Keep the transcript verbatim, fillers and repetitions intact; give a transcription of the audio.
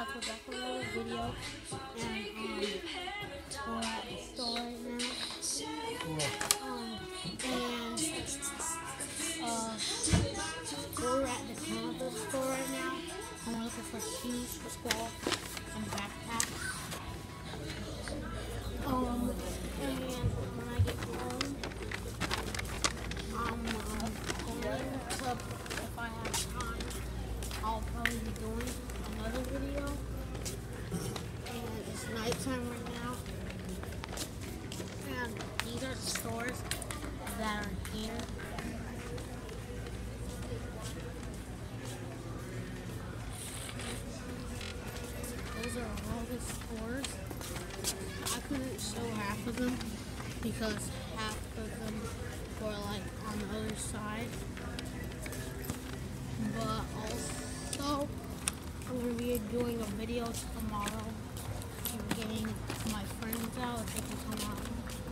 yeah, so that's another video. And um, we're at the store right now. Um, and uh, we're at the carnival store right now. And we're looking for shoes for school and backpacks. Um, and when I get home, I'm uh, going to, if I have time, I'll probably be doing another video. And it's nighttime right now. And these are the stores that are here. Those are all the stores. I couldn't show half of them because half of them were like on the other side. But also, I'm going to be doing a video tomorrow and getting my friends out if they can come out.